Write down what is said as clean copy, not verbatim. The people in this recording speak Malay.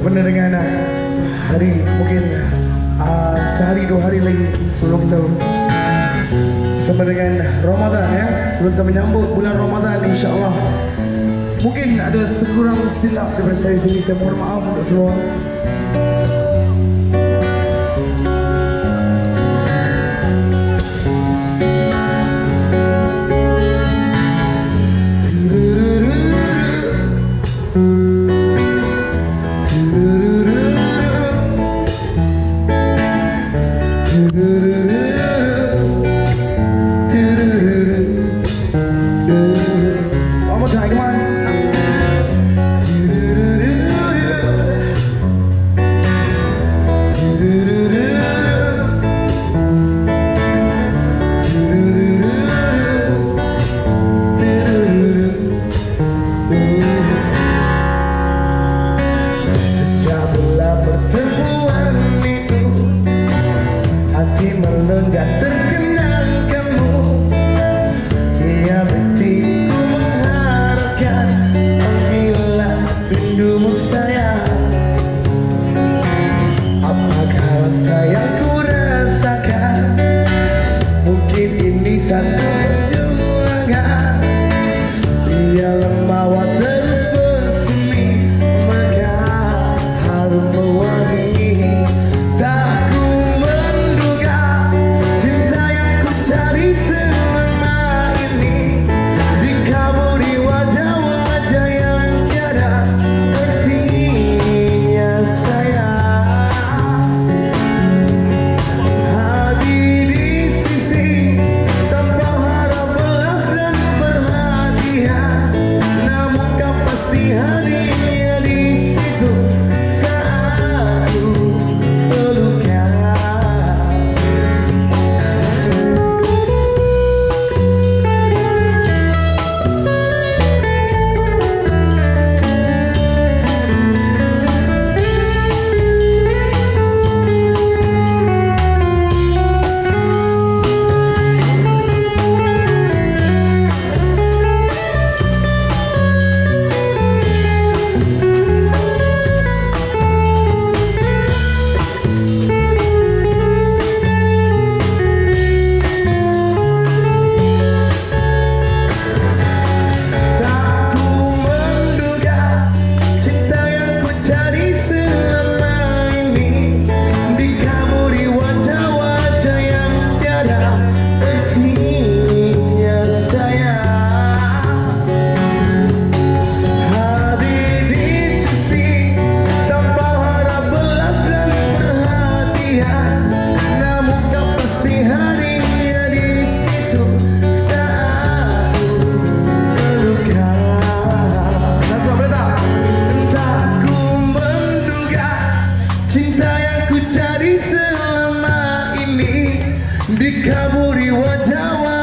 sempena dengan hari mungkin sehari 2 hari lagi sebelum kita bersama dengan Ramadan ya, sebelum kita menyambut bulan Ramadan, insyaAllah. Mungkin ada terkurang silap daripada saya sendiri, saya mohon maaf untuk semua. Menenggak terkenal kamu, dia berhenti ku mengharapkan panggilan rindumu sayang. Apakah rasa yang ku rasakan? Mungkin ini satu perjuangan. Biarlah mawar terus bersemi, maka harum mewangi. Tak ku menduga cinta yang ku cari selama ini dikaburi wajah-wajah yang tiada artinya sayang. Hadir di sisi tanpa harap balas dan perhatian, namun kau pasti hadirnya di situ saat ku pelukan. Cinta yang ku cari selama ini dikaburi wajah